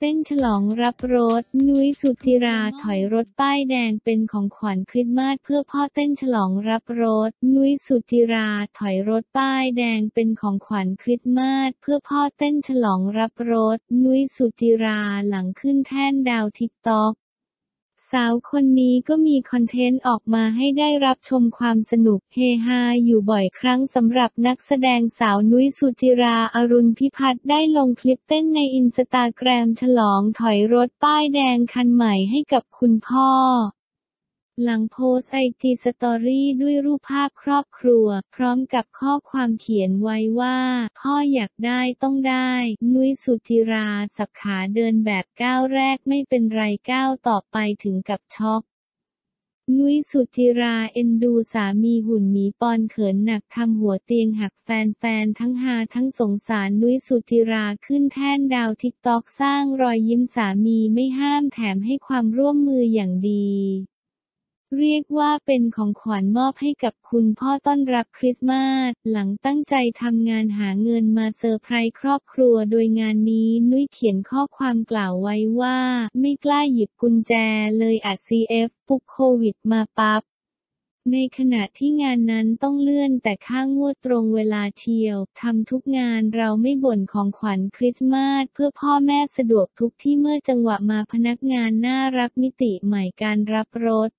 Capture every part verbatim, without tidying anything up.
เต้นฉลองรับรถ นุ้ยสุจิราถอยรถป้ายแดงเป็นของขวัญคริสต์มาสเพื่อพ่อเต้นฉลองรับรถ นุ้ยสุจิราถอยรถป้ายแดงเป็นของขวัญคริสต์มาสเพื่อพ่อเต้นฉลองรับรถ นุ้ยสุจิราหลังขึ้นแท่นดาวทิกตอกสาวคนนี้ก็มีคอนเทนต์ออกมาให้ได้รับชมความสนุกเฮฮาอยู่บ่อยครั้งสำหรับนักแสดงสาวนุ้ยสุจิราอรุณพิพัฒน์ได้ลงคลิปเต้นในอินสตาแกรมฉลองถอยรถป้ายแดงคันใหม่ให้กับคุณพ่อหลังโพสต์ไอจีสตอรี่ด้วยรูปภาพครอบครัวพร้อมกับข้อความเขียนไว้ว่าพ่ออยากได้ต้องได้นุ้ยสุจิราสับขาเดินแบบก้าวแรกไม่เป็นไรก้าวต่อไปถึงกับช็อกนุ้ยสุจิราเอ็นดูสามีหุ่นหมีปอนเขินหนักทำหัวเตียงหักแฟนๆทั้งฮาทั้งสงสารนุ้ยสุจิราขึ้นแท่นดาวทิกตอกสร้างรอยยิ้มสามีไม่ห้ามแถมให้ความร่วมมืออย่างดีเรียกว่าเป็นของขวัญมอบให้กับคุณพ่อต้อนรับคริสต์มาสหลังตั้งใจทำงานหาเงินมาเซอร์ไพรส์ครอบครัวโดยงานนี้นุ้ยเขียนข้อความกล่าวไว้ว่าไม่กล้าหยิบกุญแจเลยอัด ซี เอฟ ปุ๊บโควิดมาปั๊บในขณะที่งานนั้นต้องเลื่อนแต่ค่างวดตรงเวลาเชียวทำทุกงานเราไม่บ่นของขวัญคริสต์มาสเพื่อพ่อแม่สะดวกทุกที่เมื่อจังหวะมาพนักงานน่ารักมิติใหม่การรับรถ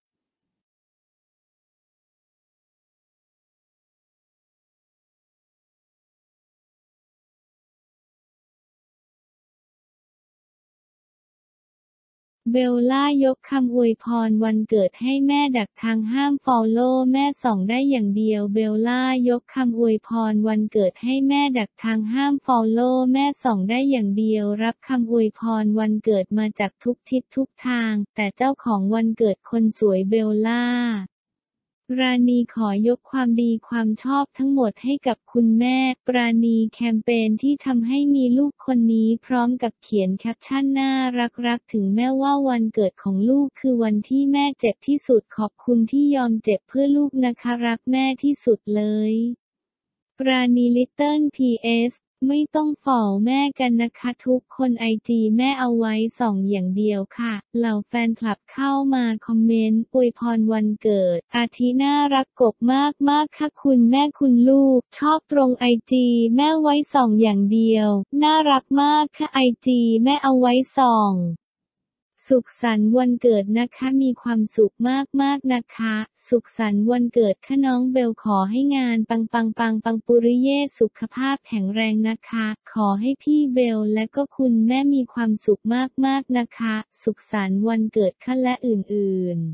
เบลล่ายกคำอวยพรวันเกิดให้แม่ดักทางห้ามฟอลโล่แม่ส่องได้อย่างเดียวเบลล่ายกคำอวยพรวันเกิดให้แม่ดักทางห้ามฟอลโล่แม่ส่องได้อย่างเดียวรับคำอวยพรวันเกิดมาจากทุกทิศทุกทางแต่เจ้าของวันเกิดคนสวยเบลล่าราณีขอยกความดีความชอบทั้งหมดให้กับคุณแม่ปราณีแคมเปญที่ทำให้มีลูกคนนี้พร้อมกับเขียนแคปชั่นน่ารักๆถึงแม่ว่าวันเกิดของลูกคือวันที่แม่เจ็บที่สุดขอบคุณที่ยอมเจ็บเพื่อลูกนะคะรักแม่ที่สุดเลยปราณีลิตเติ้ล พี เอส ไม่ต้องฝ่อแม่กันนะคะทุกคนไอจีแม่เอาไว้ส่องอย่างเดียวค่ะเหล่าแฟนคลับเข้ามาคอมเมนต์อวยพรวันเกิดอาทิน่ารักกบมากมากค่ะคุณแม่คุณลูกชอบตรงไอจีแม่ไว้ส่องอย่างเดียวน่ารักมากค่ะไอจีแม่เอาไว้ส่องสุขสันต์วันเกิดนะคะมีความสุขมากๆนะคะสุขสันต์วันเกิดค่ะน้องเบลขอให้งานปังปังปังปังปุริเย่สุขภาพแข็งแรงนะคะขอให้พี่เบลและก็คุณแม่มีความสุขมากๆนะคะสุขสันต์วันเกิดค่ะและอื่นๆ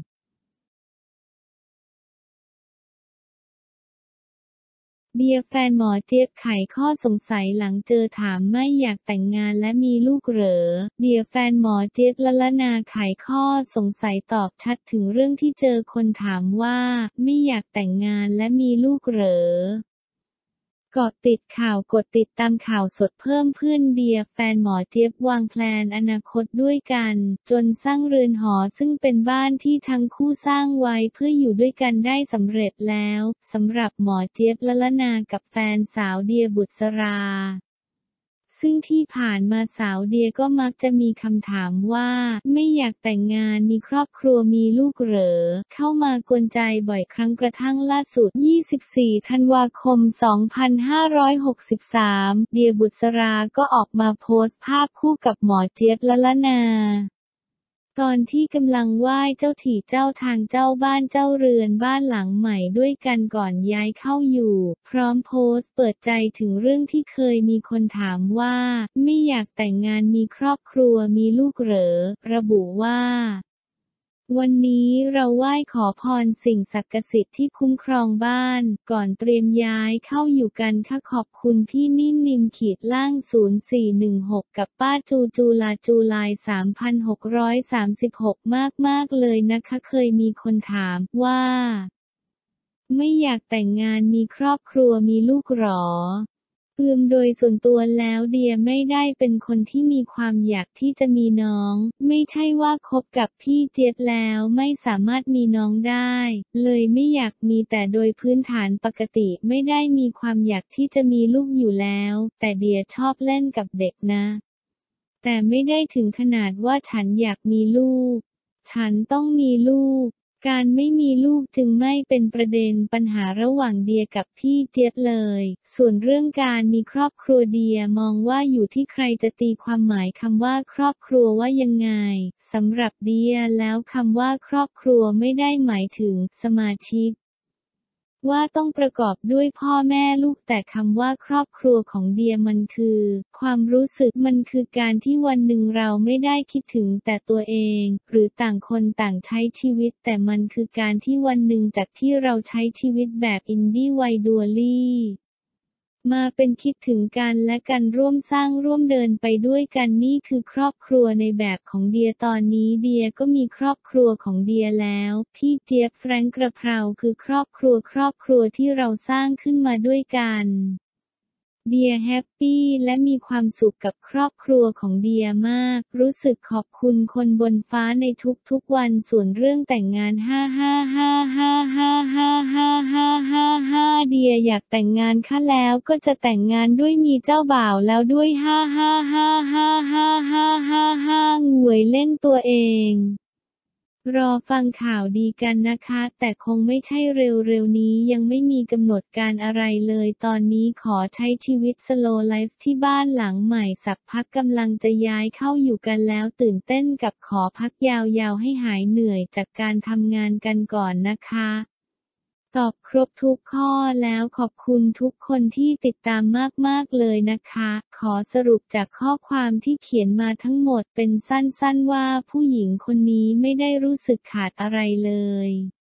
เบียร์แฟนหมอเจี๊ยบไขข้อสงสัยหลังเจอถามไม่อยากแต่งงานและมีลูกเหรอเบียร์แฟนหมอเจี๊ยบละละนาไขข้อสงสัยตอบชัดถึงเรื่องที่เจอคนถามว่าไม่อยากแต่งงานและมีลูกเหรอเกาะติดข่าวกดติดตามข่าวสดเพิ่มเพื่อนเบียร์แฟนหมอเจี๊ยบวางแพลนอนาคตด้วยกันจนสร้างเรือนหอซึ่งเป็นบ้านที่ทั้งคู่สร้างไว้เพื่ออยู่ด้วยกันได้สำเร็จแล้วสำหรับหมอเจี๊ยบละละนากับแฟนสาวเดียบุษราซึ่งที่ผ่านมาสาวเดียก็มักจะมีคำถามว่าไม่อยากแต่งงานมีครอบครัวมีลูกเหรอเข้ามากวนใจบ่อยครั้งกระทั่งล่าสุดยี่สิบสี่ธันวาคมสองพันห้าร้อยหกสิบสามเดียบุษราก็ออกมาโพสต์ภาพคู่กับหมอเจี๊ยบละละนาตอนที่กำลังไหว้เจ้าที่เจ้าทางเจ้าบ้านเจ้าเรือนบ้านหลังใหม่ด้วยกันก่อนย้ายเข้าอยู่พร้อมโพสต์เปิดใจถึงเรื่องที่เคยมีคนถามว่าไม่อยากแต่งงานมีครอบครัวมีลูกเหรอระบุว่าวันนี้เราไหว้ขอพรสิ่งศักดิ์สิทธิ์ที่คุ้มครองบ้านก่อนเตรียมย้ายเข้าอยู่กันค่ะขอบคุณพี่นิ่มนิมขีดล่างศูนย์สี่หนึ่งหกกับป้าจูจูลาจูลายสามพันหกร้อยสามสิบหกมากมากเลยนะคะเคยมีคนถามว่าไม่อยากแต่งงานมีครอบครัวมีลูกหรอ อืมโดยส่วนตัวแล้วเดียไม่ได้เป็นคนที่มีความอยากที่จะมีน้องไม่ใช่ว่าคบกับพี่เจี๊ยบแล้วไม่สามารถมีน้องได้เลยไม่อยากมีแต่โดยพื้นฐานปกติไม่ได้มีความอยากที่จะมีลูกอยู่แล้วแต่เดียชอบเล่นกับเด็กนะแต่ไม่ได้ถึงขนาดว่าฉันอยากมีลูก ฉันต้องมีลูก การไม่มีลูกจึงไม่เป็นประเด็นปัญหาระหว่างเดียกับพี่เจี๊ยบเลย ส่วนเรื่องการมีครอบครัวเดียมองว่าอยู่ที่ใครจะตีความหมายคำว่าครอบครัวว่ายังไง สำหรับเดียแล้วคำว่าครอบครัวไม่ได้หมายถึงสมาชิกว่าต้องประกอบด้วยพ่อแม่ลูกแต่คำว่าครอบครัวของเดียมันคือ ความรู้สึกมันคือการที่วันหนึ่งเราไม่ได้คิดถึงแต่ตัวเอง หรือต่างคนต่างใช้ชีวิตแต่มันคือการที่วันหนึ่งจากที่เราใช้ชีวิตแบบอินดี้ไวดัวลี่มาเป็นคิดถึงกันและกันร่วมสร้างร่วมเดินไปด้วยกันนี่คือครอบครัวในแบบของเดียตอนนี้เดียก็มีครอบครัวของเดียแล้วพี่เจี๊ยบแฟรงค์กระเพราคือครอบครัวครอบครัวที่เราสร้างขึ้นมาด้วยกันเดียแฮปปี้และมีความสุขกับครอบครัวของเดียมากรู้สึกขอบคุณคนบนฟ้าในทุกๆวันส่วนเรื่องแต่งงานห้าห้าห้าห้าห้าห้าห้าห้าห้าห้าเดียอยากแต่งงานค่ะแล้วก็จะแต่งงานด้วยมีเจ้าบ่าวแล้วด้วยห้าห้าห้าห้าห้าห้าห้าห้าหงวยเล่นตัวเองรอฟังข่าวดีกันนะคะแต่คงไม่ใช่เร็วๆนี้ยังไม่มีกำหนดการอะไรเลยตอนนี้ขอใช้ชีวิตสโลว์ไลฟ์ที่บ้านหลังใหม่สักพักกำลังจะย้ายเข้าอยู่กันแล้วตื่นเต้นกับขอพักยาวๆให้หายเหนื่อยจากการทำงานกันก่อนนะคะตอบครบทุกข้อแล้วขอบคุณทุกคนที่ติดตามมากๆเลยนะคะขอสรุปจากข้อความที่เขียนมาทั้งหมดเป็นสั้นๆว่าผู้หญิงคนนี้ไม่ได้รู้สึกขาดอะไรเลย